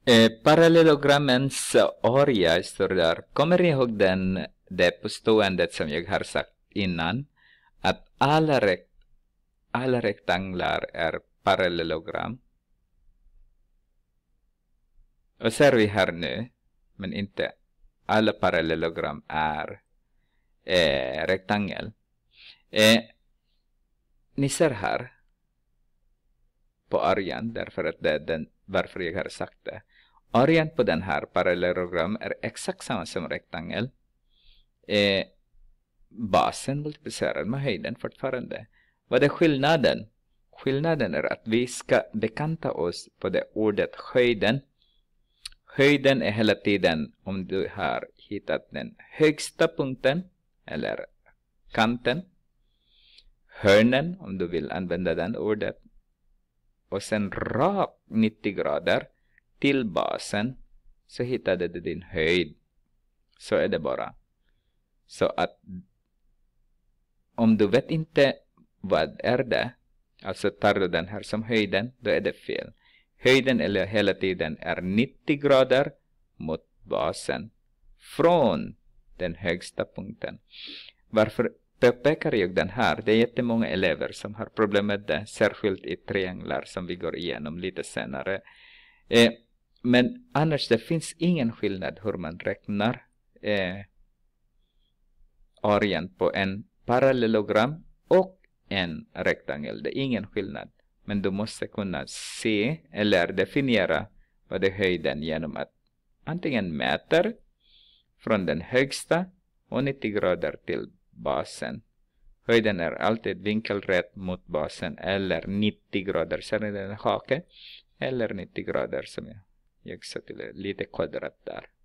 Parallelogrammens area står där. Kommer ni ihåg det påståendet som jag har sagt innan? Att alla rektanglar är parallellogram. Och ser vi här nu, men inte alla parallellogram är rektangel. Ni ser här på arean, därför att det är varför jag har sagt det. Arean på den här parallellogram är exakt samma som rektangel. Basen multiplicerar med höjden fortfarande. Vad är skillnaden? Skillnaden är att vi ska bekanta oss på det ordet höjden. Höjden är hela tiden om du har hittat den högsta punkten eller kanten. Hörnen om du vill använda den ordet. Och sen rakt 90 grader till basen så hittade du din höjd. Så är det bara. Så att om du vet inte vad är det, alltså tar du den här som höjden, då är det fel. Höjden eller hela tiden är 90 grader mot basen från den högsta punkten. Varför påpekar jag den här? Det är jättemånga elever som har problem med det, särskilt i trianglar som vi går igenom lite senare. Men annars det finns ingen skillnad hur man räknar arean på en parallellogram och en rektangel. Det är ingen skillnad. Men du måste kunna se eller definiera vad är höjden genom att antingen mäter från den högsta och 90 grader till basen. Höjden är alltid vinkelrätt mot basen eller 90 grader. Ser ni den hake? Eller 90 grader som jag sa till lite kvadrat där.